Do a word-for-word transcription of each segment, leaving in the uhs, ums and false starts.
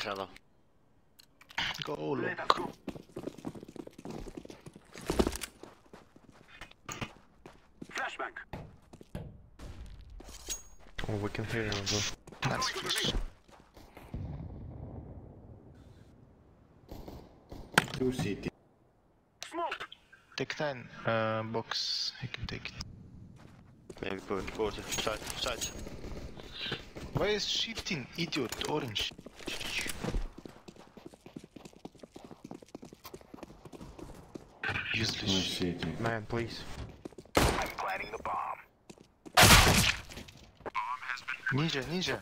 Hello. Go look. Flashbang. Oh, we can hear him as well. Nice flash. Two C T. Smoke. Take nine uh, box. You can take it. Maybe put quarter. Side, side. Why is shifting, idiot? Orange. One Useless. C T. Man, please. I'm planting the bomb. Ninja, ninja.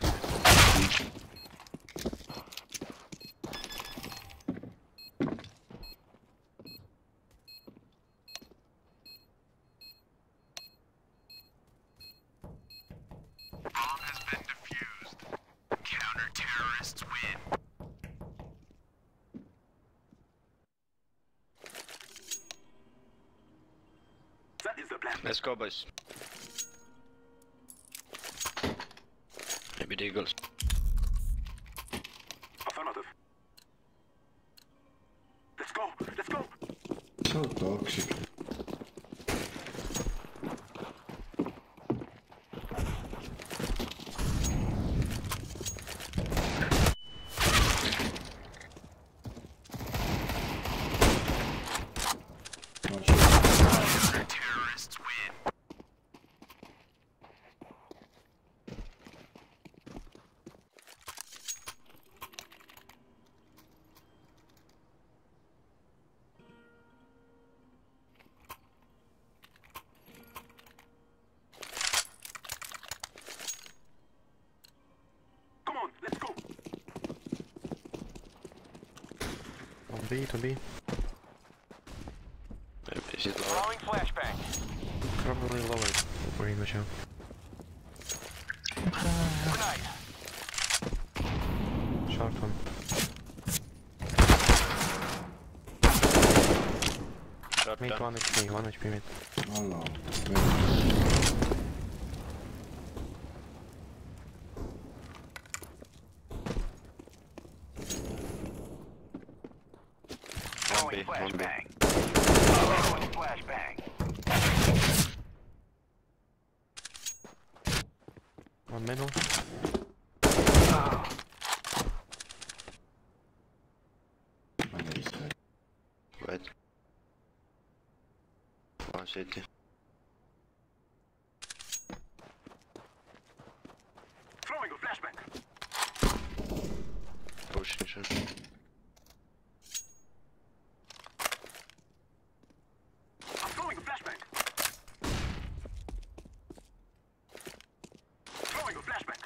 Bomb has been defused. Counter-terrorists win. That is the plan. Let's go, boys. Maybe the Eagles. Affirmative. Let's go. Let's go. So toxic. Watch it. Terrorists win. Come on, let's go. On B, to B. Maybe is it low? Throwing flashbang. Probably lower. Pretty much out. Grenade. Short one. Shot Mid, down. one H P, one H P mid. Hello. One B, Throwing one B. flashbang. Throwing flashbang. One middle. Under this side. Wait. One city. Throwing a flashbang. Pushing shot. I'm throwing a flashbang. Throwing a flashbang.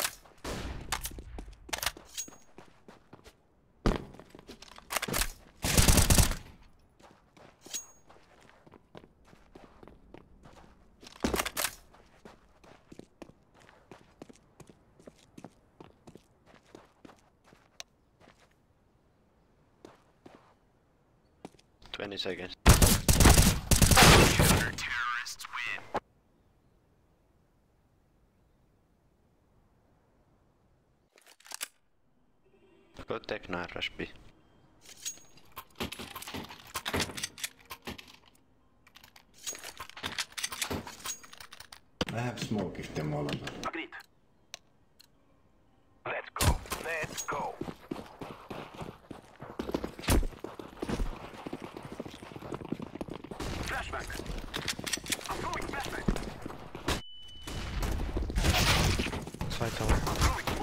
Twenty seconds. Counter-terrorists win. Go take nine, rush B. I have smoke if they're all on. Agreed. Let's go. Let's go. Flashbang. I'm throwing flashbang. Side tower. I'm throwing smoke.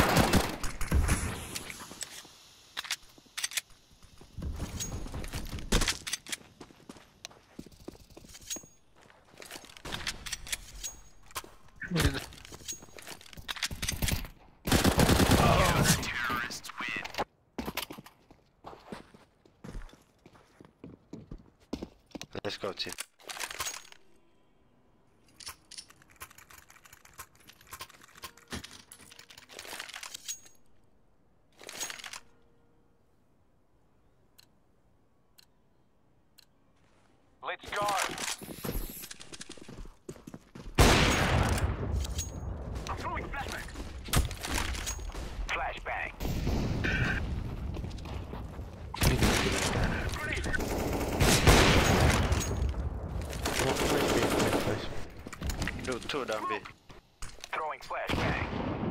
Counter-terrorists win. Let's go, team. Let's go. I'm throwing flashbang. Flashbang. Two down B. Throwing flashbang.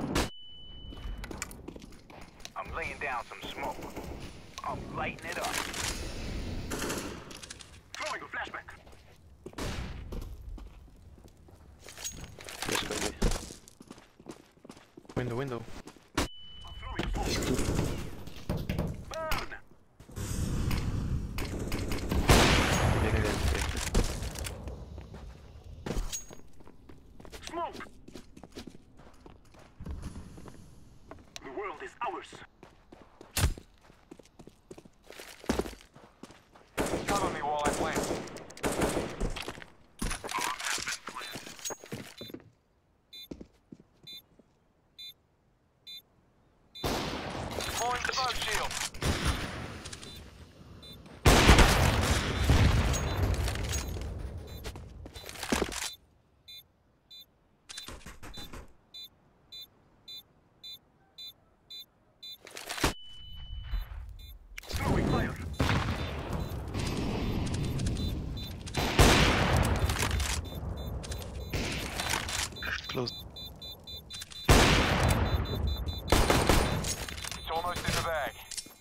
I'm laying down some smoke. I'm lighting it up. Throwing a flashbang. Let's go B. Window, window. I'm throwing a smoke. Burn! Yeah, yeah, yeah. Smoke! The world is ours. Cover me while I plant. Deploying smoke shield. Throwing fire. Close. It's almost in the bag.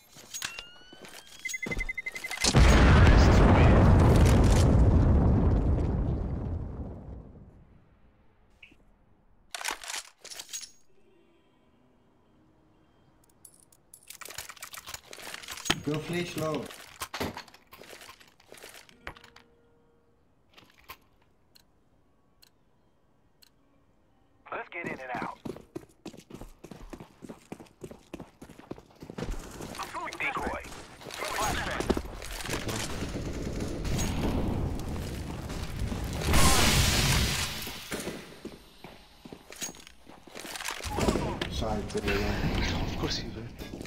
Go fleet low. Let's get in and out. I'm throwing decoy. Flashbang. Side to the one. Of course you will.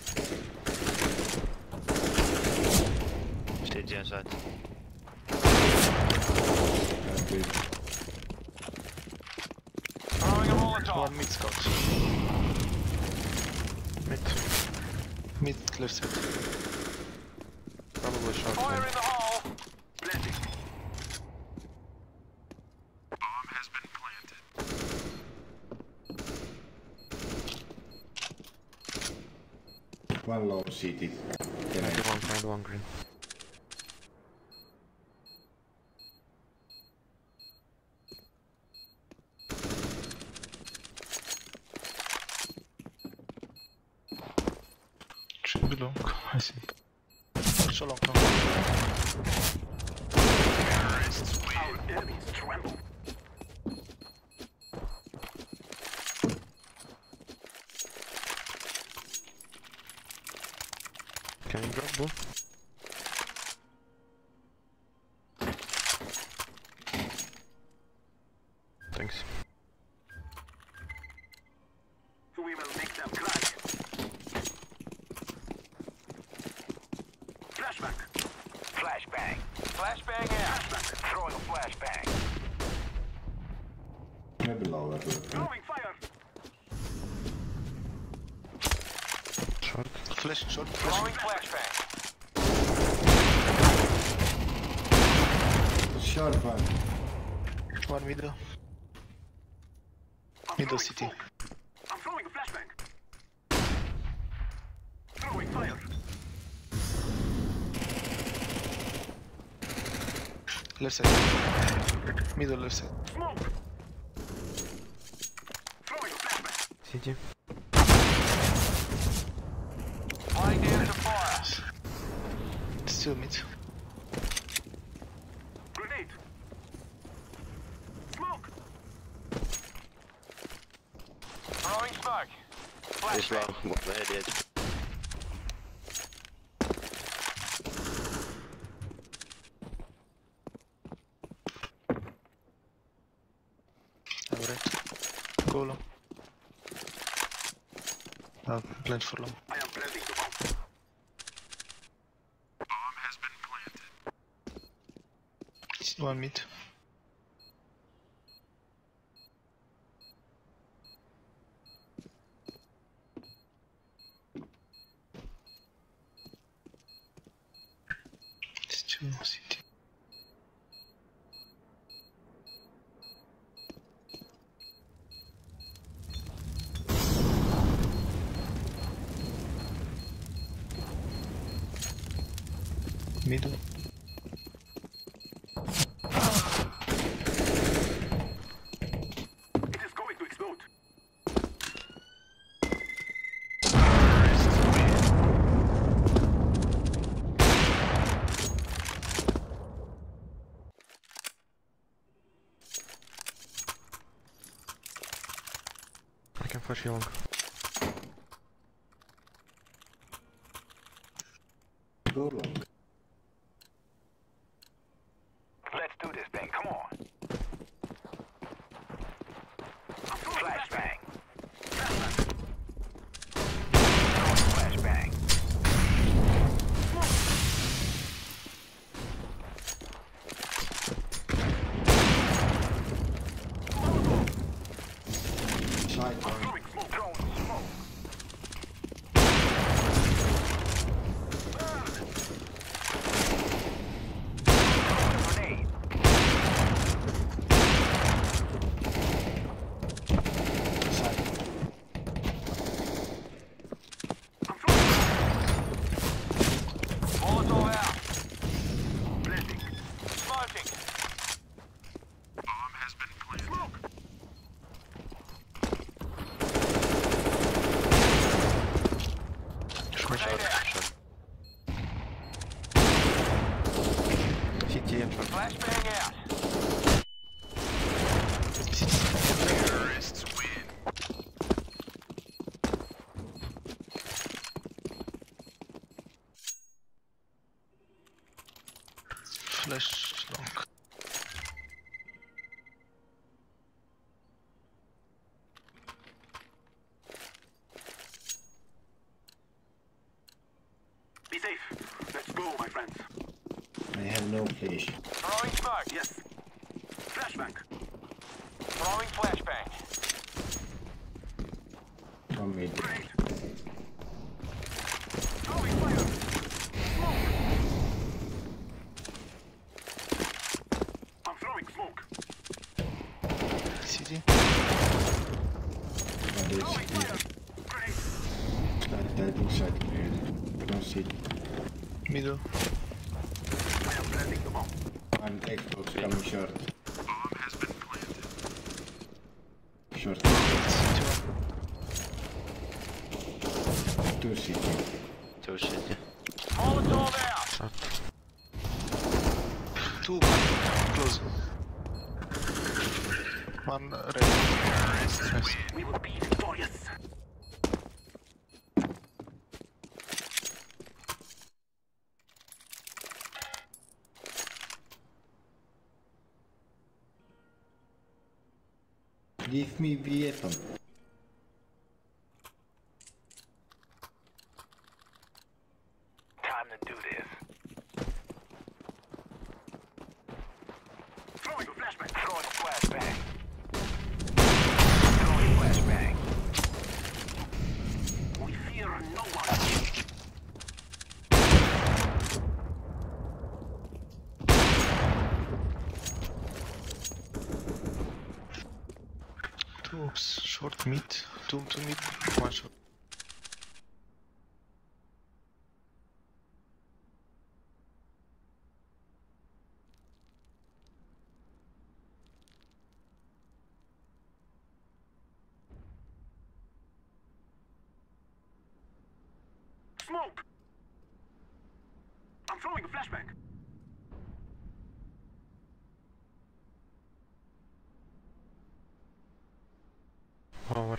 Stay G inside. Uh, big. Throwing a Molotov. One mid scout. Mid. Mid clear set. Probably short. Fire then. in the hole. Blending. Bomb has been planted. One low city. Can Find I? one, find one green. Should be long, I think. So long, long. Terrorists win. Our enemies tremble. Can you drop blue? Thanks. We will make them cry. Flashback. Flashbang. Flashbang out. Flashback. Throwing a flashbang. Maybe lower. But Throwing fire. Short. Flash, short, Throwing flash. flashbang. short one. One middle. I'm Middle throwing city. smoke. I'm throwing a flashbang. Throwing fire. Left side. Middle left side. Smoke. Throwing a flashbang. City. Flying down to fire. Still mid. Grenade. Smoke. Throwing smoke. He's low. Head edge. Alright. Go long. I'll plant for long. I am planting the bomb. Bomb has been planted. One mid. It's two city. Middle. It is going to explode. I can flash you long. Go long. Let's do this thing. Come on. Flashbang. Flashbang. Side one. Throwing smoke. Grenade. Side. Molotov out. Blending. Smoking. Bomb has been planted. Smoke. Short. C T and short. Flashbang out. Terrorists win. Flash long. Be safe. Let's go, my friends. I have no flash. Throwing smoke. Yes. Flashbang. Throwing flashbang. From mid. Grenade. Throwing fire. Smoke. I'm throwing smoke. C T. Oh, there's Throwing fire. the Grenade. side diving side cleared. I don't see it. Middle. I am planting the bomb. One Xbox coming short. Bomb has been planted. Short. C T. Two C T. Two shit. Molotov out. Short. Two. Close. One red. Nice. We will be victorious. Give me weapon. Time to do this. Throwing a flashbang. Throwing a flashbang. Throwing a flashbang. We fear no one. Two oops. Short mid. Two two mid. One short. Smoke. I'm throwing a flashbang. Over.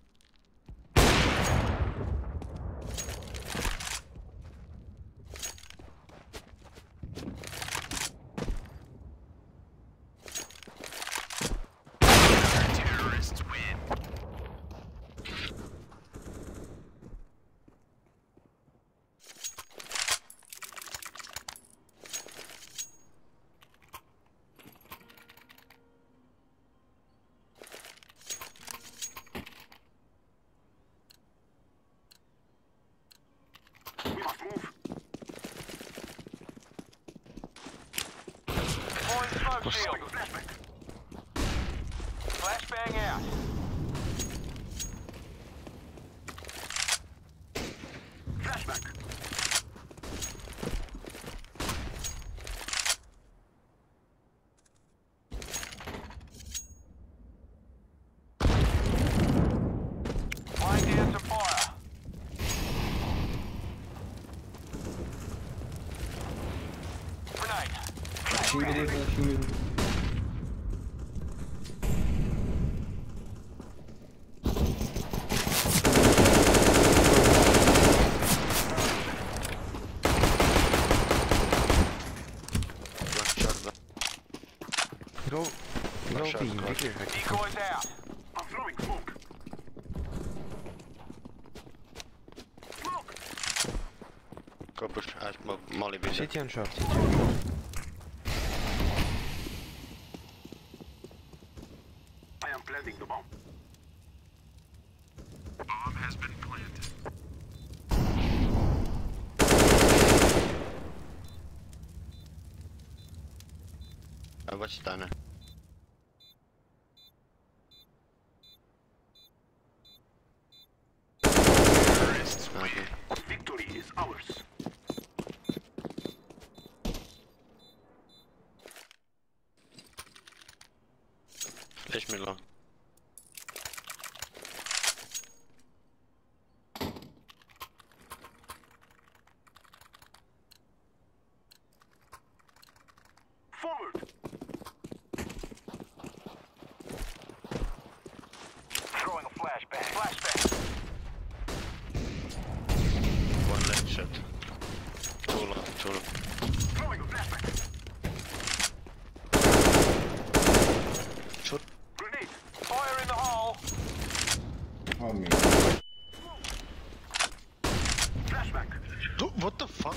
Terrorists win. We must move. Deploying smoke shield. Flashbang. Flashbang out. Flashbang. Flashing mid, flashing mid. Go, go shot, B, go. be clear. Decoys out. I'm throwing smoke. Smoke. Go push. I smoke Molly busy. City and short, city and short. I am planting the bomb. Bomb has been planted. I watch Dana. Okay. Victory is ours. Flash me long. Forward. Throwing a flashbang. Flashbang. One leg shot. Two long, two long. Throwing a flashbang. Shoot. Grenade. Fire in the hole. Oh me. Flashbang. Dude, what the fuck?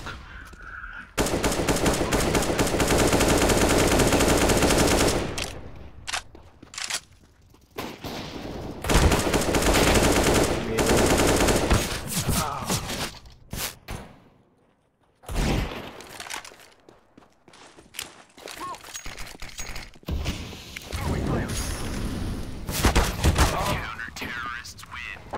Throwing fire. Counter-terrorists win.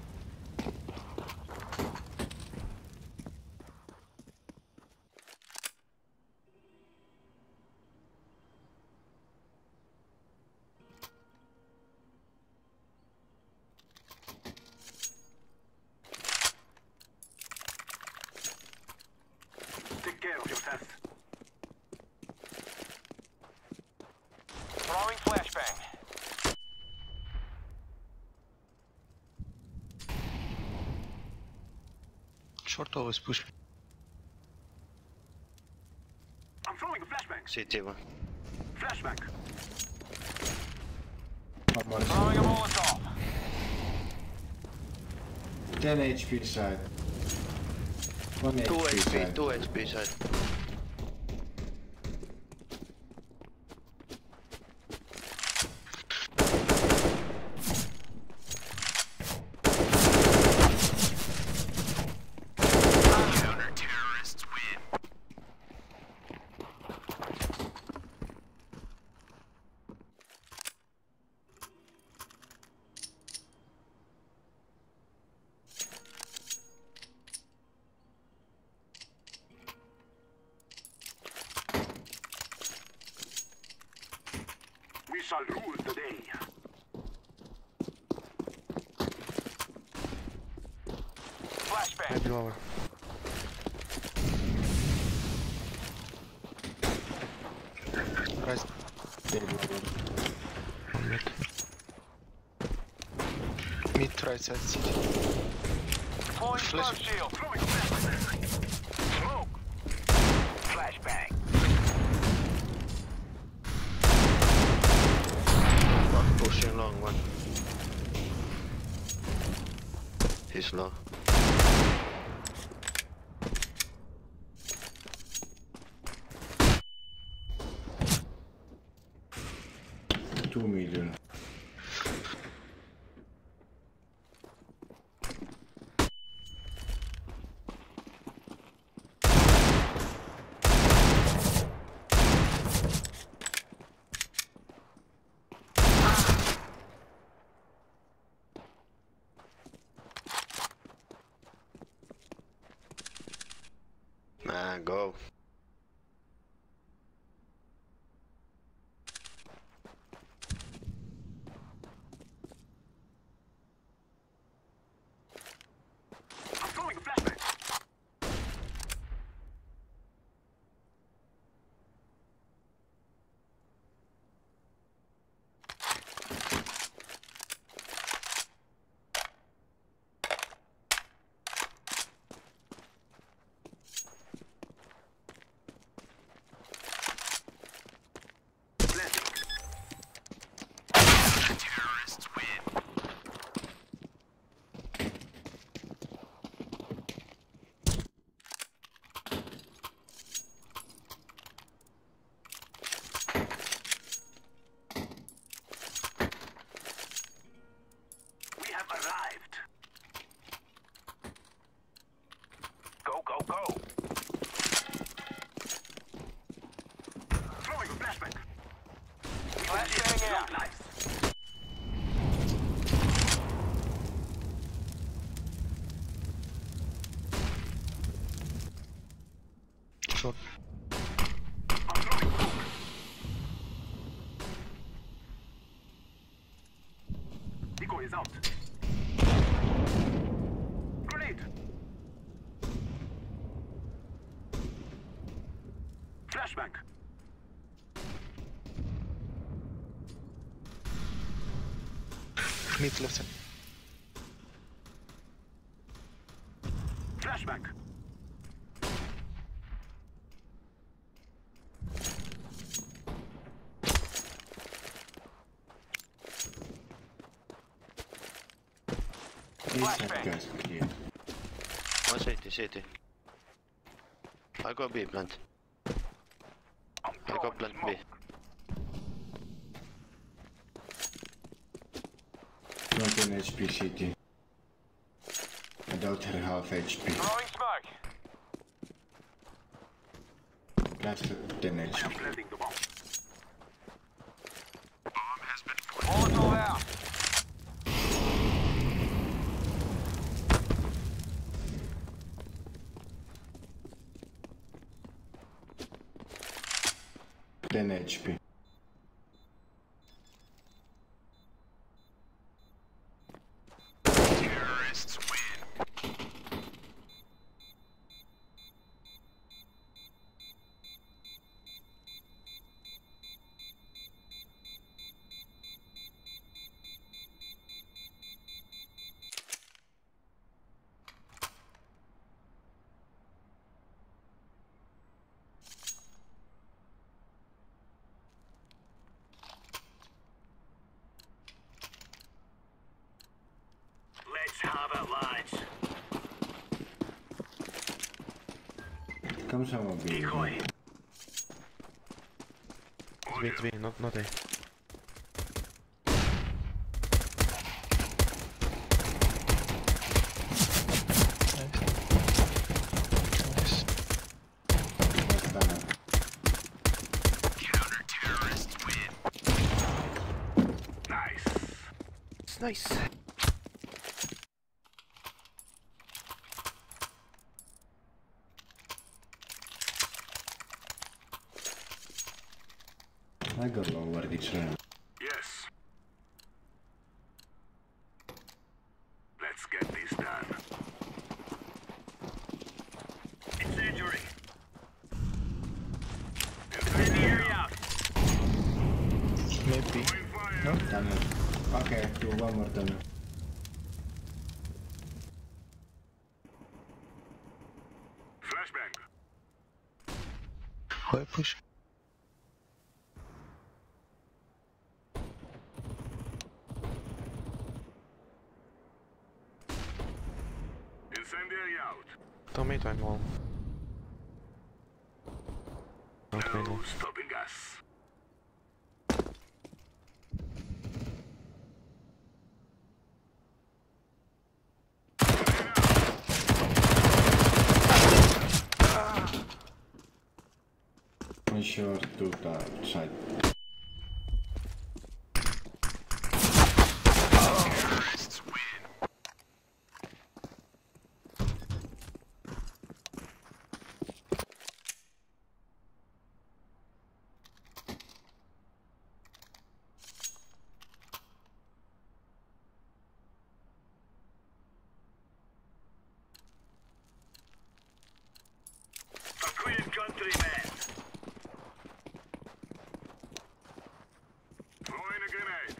Take care of yourself. Throwing flashbang. Short always push me. I'm throwing a flashbang. C T one. Flashbang. Not much. Throwing a Molotov. ten H P side. one Two H P H P, side. two H P side. Counter-terrorists win. We shall rule the day. Flashbang. Maybe lower. Rise. One mid. Mid right side city. Deploying Flash. smoke shield. Throwing flashbang. Smoke. Flashbang. One pushing long one. He's low. Two million. Man, go. I'm throwing a flashbang. Short. Decoy is out. Grenade. Flashbang. Mid left side. Flashbang. These side guys are clear. One city, city. I got B plant. I got plant B. Not an H P city. I doubt her half H P. Throwing smoke. Last ten H P. Planting the bomb. Bomb has been planted. Molotov out. ten H P. Terrorists win. Let's have it, lads. Come someone B. Decoy. B, B, not, not A. Nice. Last banner. Counter-terrorists win. Nice. It's nice. I got lower this round. Yes. Let's get this done. Incendiary. Incendiary out. Maybe. Going fire. No? Tunnel. Okay, do one more tunnel. Flashbang. Why push? Incendiary out. Don't meet one wall. Don't meet No one. stopping us. One short, two top side. Terrorists win. A clean country, man. Throwing a grenade.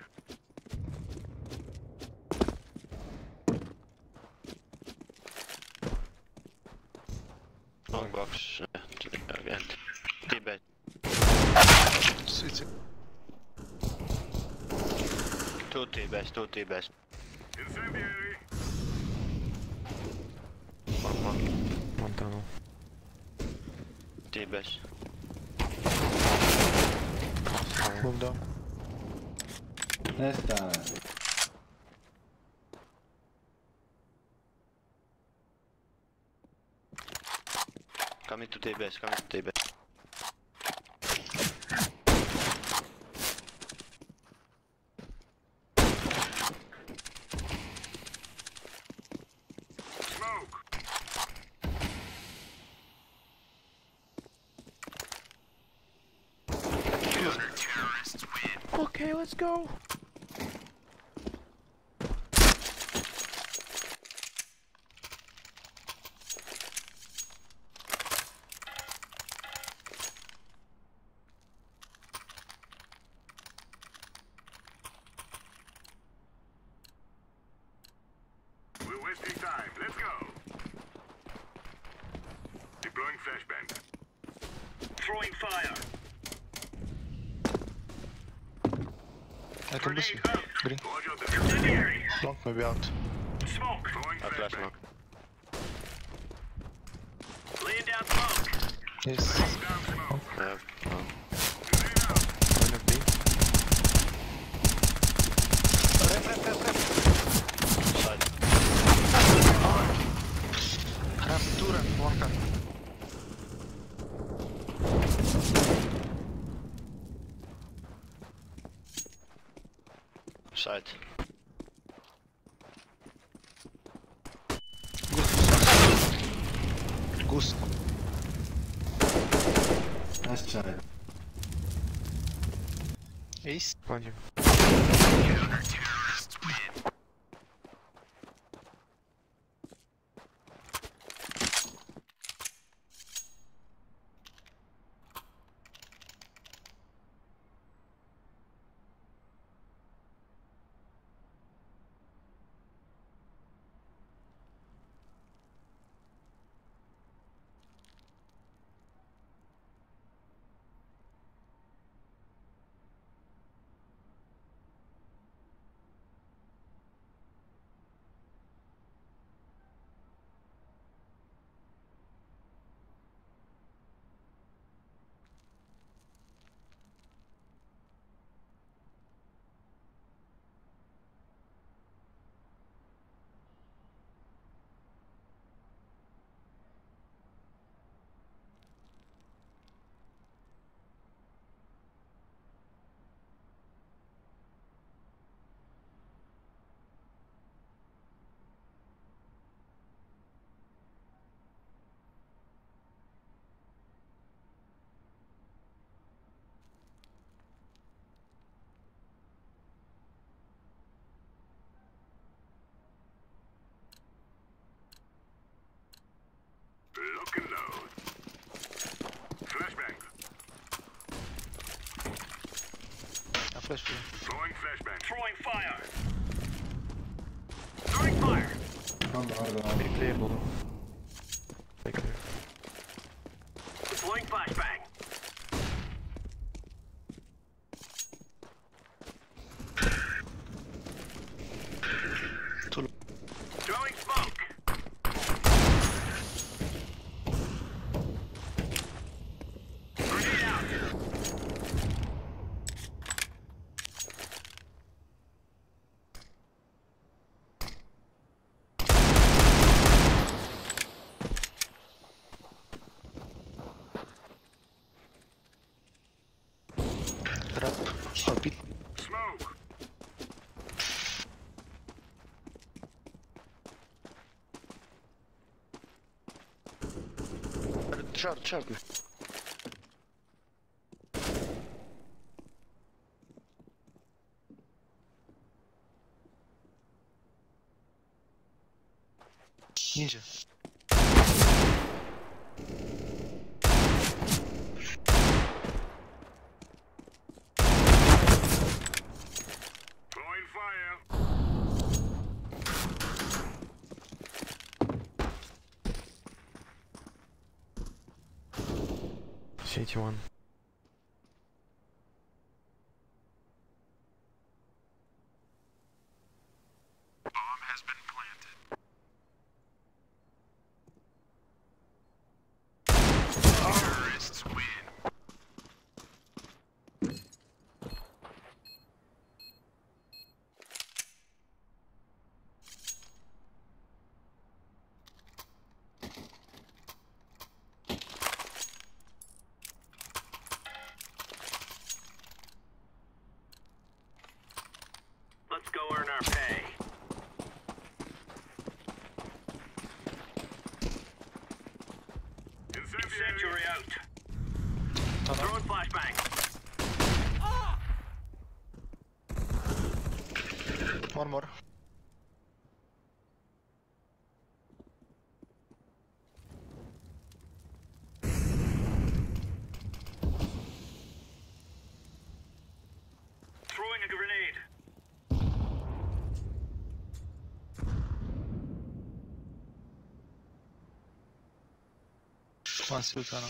Long box. Uh, again. T-bed. It's, it's a Two T-beds, two T-beds. Incendiary. One, one. One tunnel. T-beds. move down. Last tunnel. Coming to T-beds, coming to T-beds. Smoke. Okay, let's go. We're wasting time. Let's go. Deploying flashbang. Throwing fire. I can listen. Green. Roger the incendiary. Long, maybe out. Smoke. Throwing I flash flashbang. knock. Laying down smoke. Yes. Down smoke. I have. Oh. Laying out. One of B. Side. Ramp, two ramp, one car. Side. Goose. Last child. Ace. Kładzie. Lock and load. Flashbang. A flash B. Throwing flashbang. Throwing fire. Throwing fire. Come on, Be clear, Bodo. Stay clear. Deploying flashbang. Two. Throwing smoke. Grenade out. Trap. A bit. Smoke. Short, short. Ninja. Throwing fire. City one. Bomb has been planted. Terrorists win. Let's go earn our pay. Incendiary out. Throwing flashbang. One more. Throwing a grenade. One still tunnel.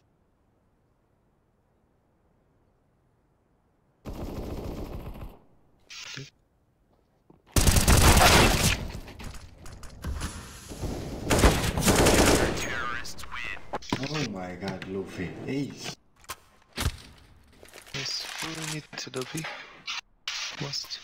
Oh my god, Luffy. Ace. Yes, we need to do B. Must.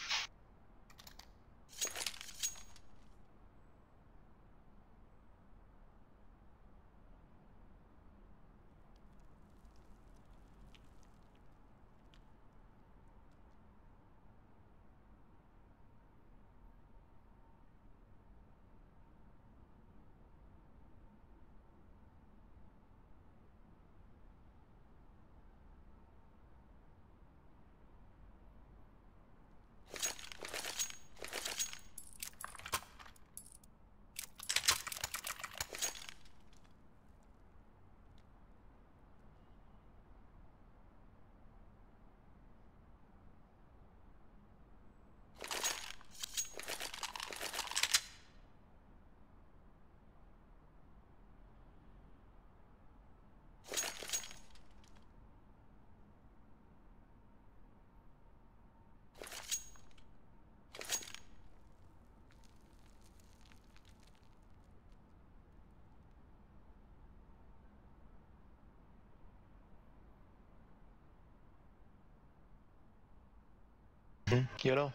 Hmm. Yellow.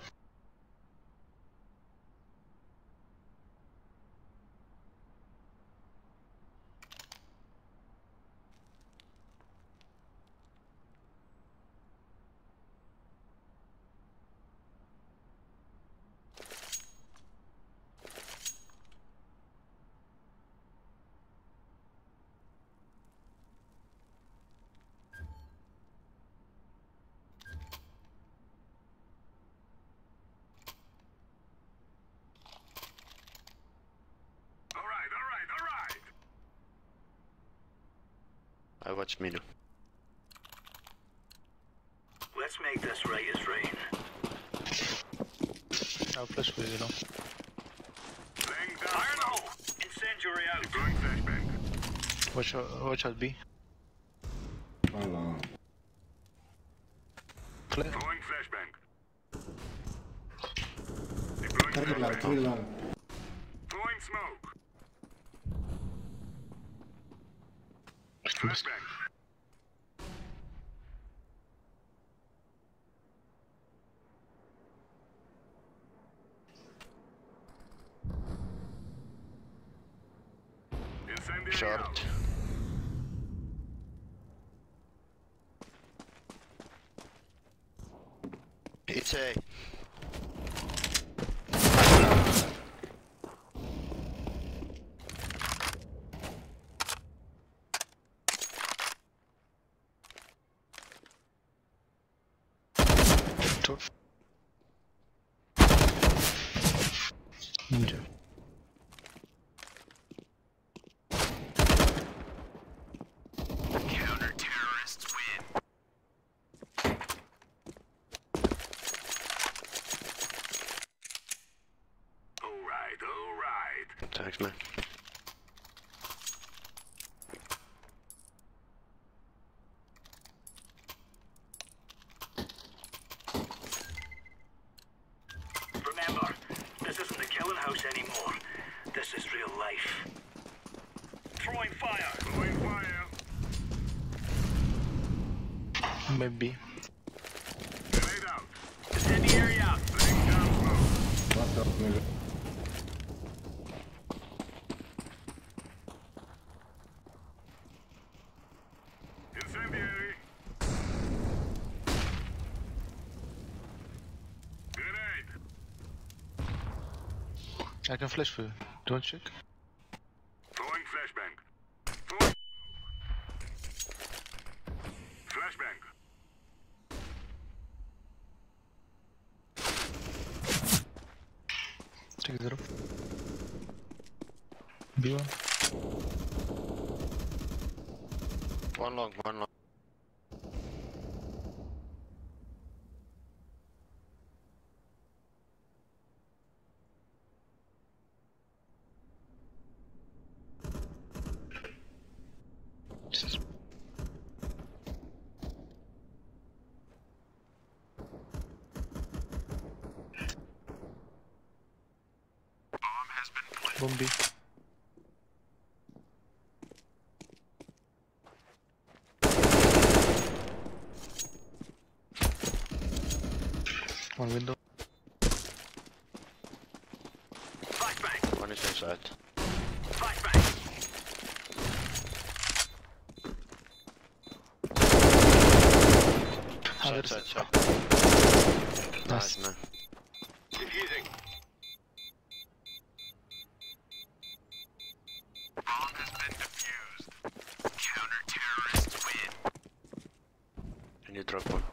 Alright, alright, alright. I watch middle. Let's make this right as rain. I'll flash with yellow. Laying down. Fire in the hole. Incendiary out. Deploying flashbang. Watch out, watch out B. Hold on. Clear. Throwing flashbang. Deploying Three long, flashbang. three long. Throwing smoke. Flashbang. Incendiary Short. out. It's A. Two. Ninja. Counter-terrorists win. Alright, alright. Thanks, man. Remember, this isn't the killing house anymore. This is real life. Throwing fire. Throwing fire. Maybe. Grenade out. Incendiary out. Laying down smoke. What the nigga? Incendiary. Grenade. I can flash for you. Don't check. Throwing flashbang. Throwing. Flashbang. Take zero. B one. One long, one long. Jesus. Bomb B. One window. Flashbang. One is inside. Flashbang. Side, side, side. Nice. Nice, man. Defusing. Can you drop one?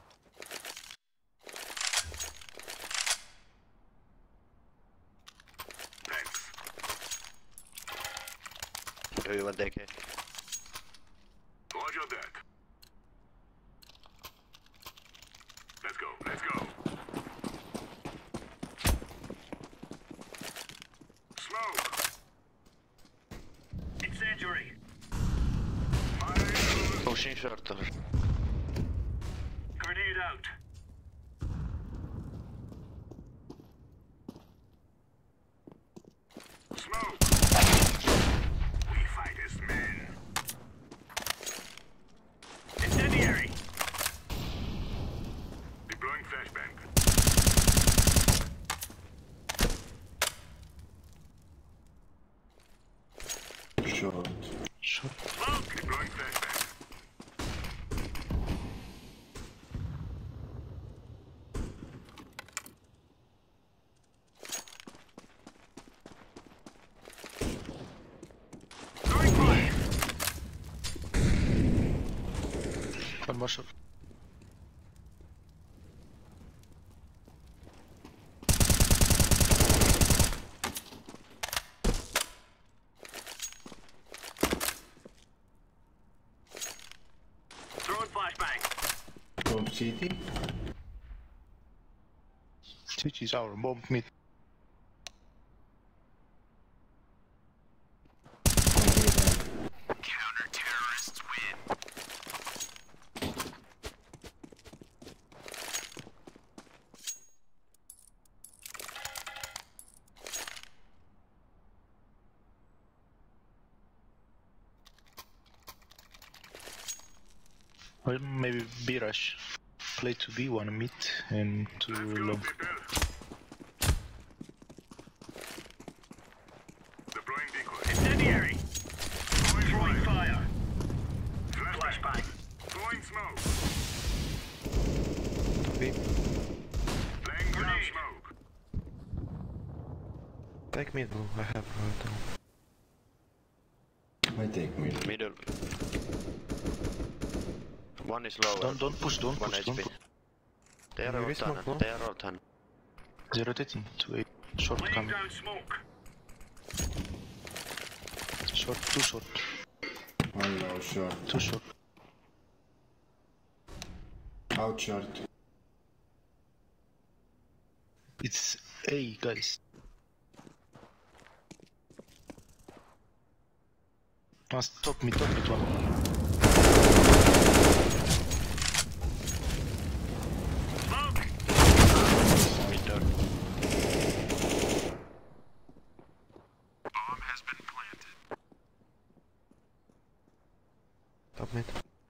Thanks. Do you want A K? Roger that. Let's go, let's go. Smoke. Incendiary. Fire. Pushing shorter. Grenade out. Smoke. We fight as men. Incendiary. Deploying flashbang. Short. Short. Smoke. Deploying flashbang. Throwing fire. One more shot. Throwing flashbang. Bomb city. Switch is our bomb mid. Counter-terrorists win. Or maybe B rush. Play to B, one mid and two long. Deploying decoy. Incendiary. Throwing fire. Flashbang. Throwing smoke. B. Laying down smoke. Take middle, I have uh, I take me. Middle. One is lower. Don't don't push, don't One push, don't H P. push. They are Maybe all smoke, no? done. They are all done. Zero thirteen to eight. Short Laying coming. down smoke. Short, two short, One low short. two short. Out short. It's A, guys. Must top mid, top mid one. Smoke. Middle. Bomb has been planted. top mid.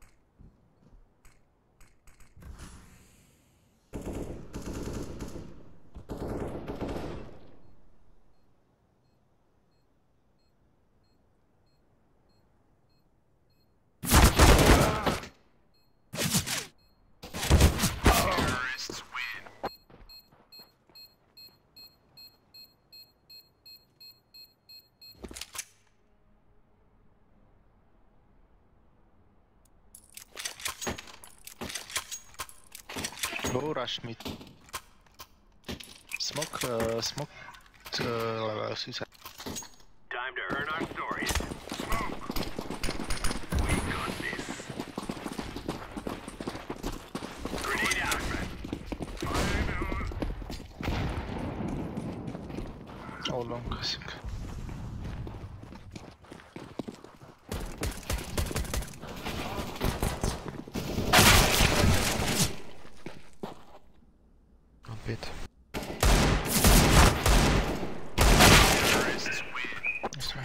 Terrorists win. Go rush mid. Smoke, uh, smoke. uh, suicide. Time to earn our stories. Smoke! We got this. Grenade out. All long, I think. On pit. That's right.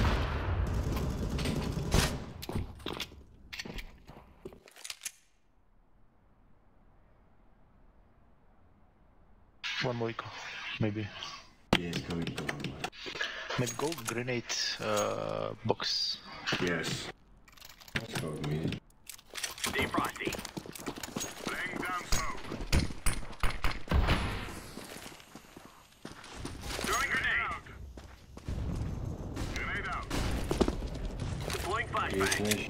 One more eco, maybe. Yes, go, go. Maybe go grenade uh, box. Yes. Let's go, mid. Stay frosty. Laying down smoke. Throwing grenade. Grenade out. Deploying Okay, flashbang. flash.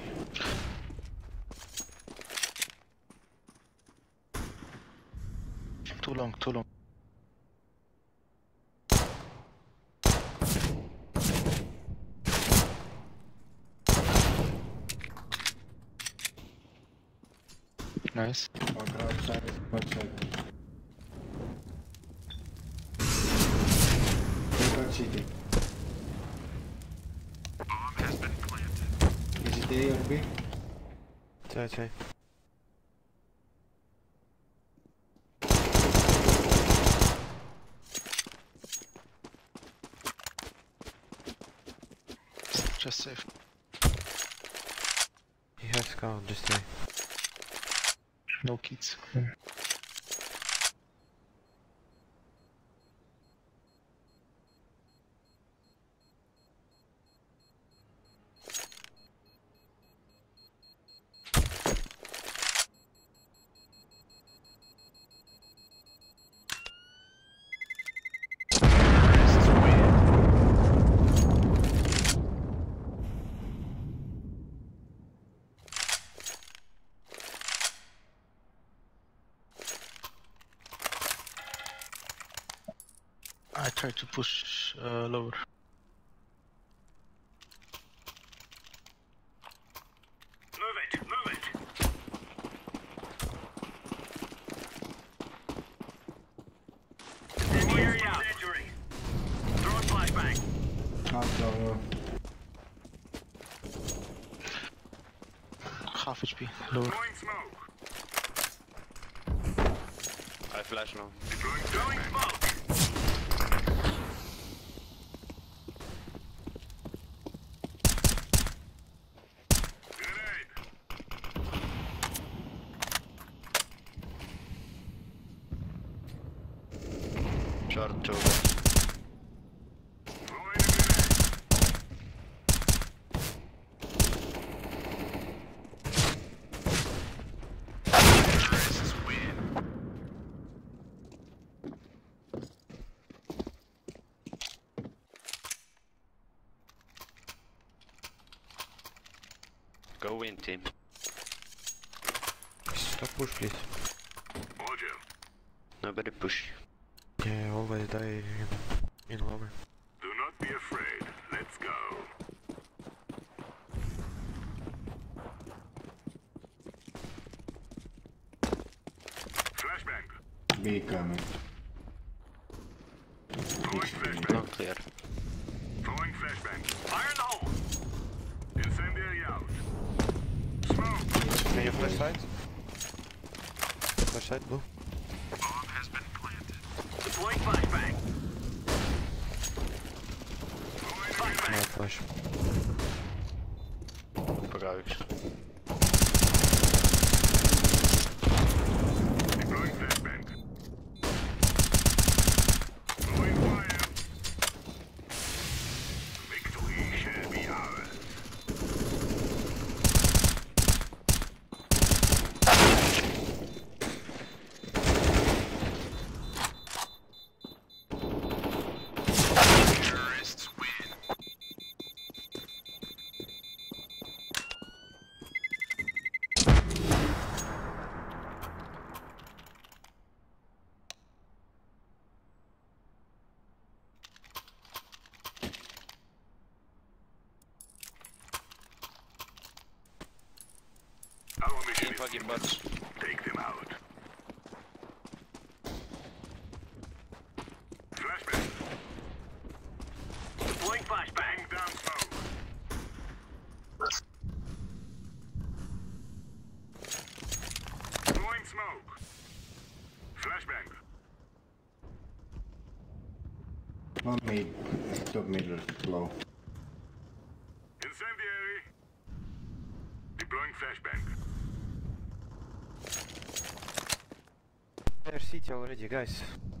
Too long, too long. Nice. Walk outside, outside. Take out city. Bomb has been planted. Is it A or B? Try, try. Just safe. He has scout, just try. No kids. I try to push uh, lower. Move it, move it. Incendiary out. Incendiary. Throwing flashbang. Out lower. Half H P, lower. Throwing smoke. I flash now. Throwing smoke. Grenade. Short two. Throwing a grenade. Terrorists win. Go in, team. Stop push, please. Roger. Nobody push. Yeah, always die in, in lower. Do not be afraid. Let's go. Flashbang. B coming. Throwing flashbang. Not clear. Throwing flashbang. Fire in the hole. Incendiary out. Smoke. Can you flash side? Flash side, blue. Bomb has been planted. Deploying flashbang. Throwing No flashbang. flash. Poga üks. Deploying flashbang. Throwing fire. Victory shall be ours. Terrorists win. fucking bots. Take them out. Flashbang. Deploying flashbang. Down smoke. Throwing smoke. Flashbang. One mid, top middle, low. Incendiary. Deploying flashbang. They're city already, guys.